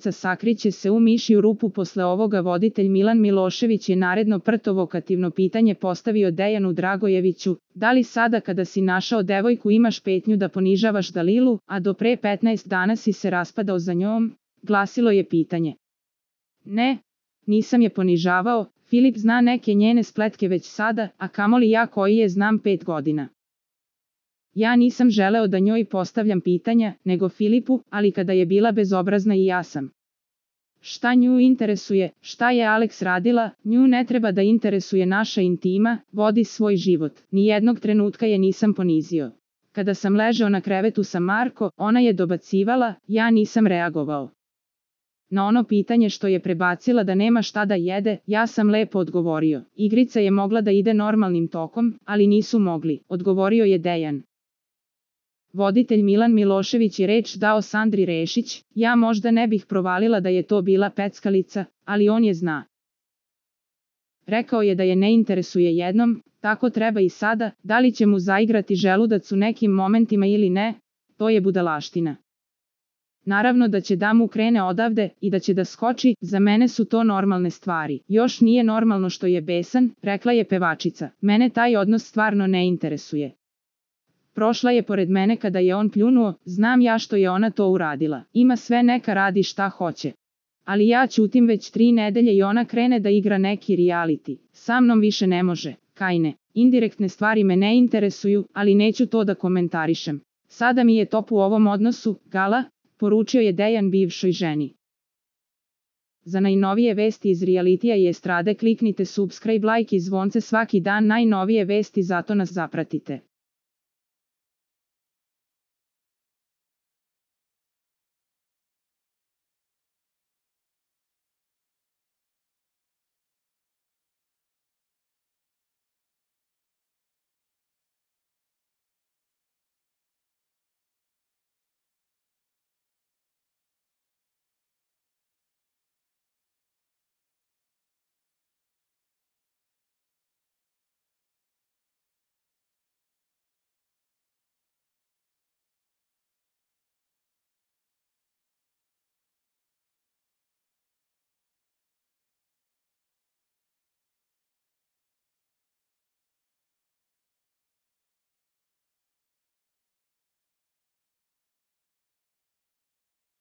novca sakriće se u mišju rupu. Posle ovoga voditelj Milan Milošević je naredno provokativno pitanje postavio Dejanu Dragojeviću: da li sada kada si našao devojku imaš petnju da ponižavaš Dalilu, a do pre 15 dana si se raspadao za njom? Glasilo je pitanje. Ne, nisam je ponižavao, Filip zna neke njene spletke već sada, a kamoli ja koji je znam 5 godina. Ja nisam želeo da njoj postavljam pitanja, nego Filipu, ali kada je bila bezobrazna i ja sam. Šta nju interesuje, šta je Aleks radila, nju ne treba da interesuje naša intima, vodi svoj život, nijednog trenutka je nisam ponizio. Kada sam ležao na krevetu sa Marko, ona je dobacivala, ja nisam reagovao. Na ono pitanje što je prebacila da nema šta da jede, ja sam lepo odgovorio. Igrica je mogla da ide normalnim tokom, ali nisu mogli, odgovorio je Dejan. Voditelj Milan Milošević je reč dao Sandri Rešić: ja možda ne bih provalila da je to bila peckalica, ali on je zna. Rekao je da je ne interesuje jednom, tako treba i sada, da li će mu zaigrati želudac u nekim momentima ili ne, to je budalaština. Naravno da će da mu krene odavde i da će da skoči, za mene su to normalne stvari. Još nije normalno što je besan, rekla je pevačica. Mene taj odnos stvarno ne interesuje. Prošla je pored mene kada je on pljunuo, znam ja što je ona to uradila. Ima sve, neka radi šta hoće. Ali ja ćutim već 3 nedelje i ona krene da igra neki reality. Sa mnom više ne može, Kajne. Indirektne stvari me ne interesuju, ali neću to da komentarišem. Sada mi je top u ovom odnosu, Gala, poručio je Dejan bivšoj ženi. Za najnovije vesti iz realitija i estrade kliknite subscribe, like i zvonce svaki dan, najnovije vesti, zato nas zapratite.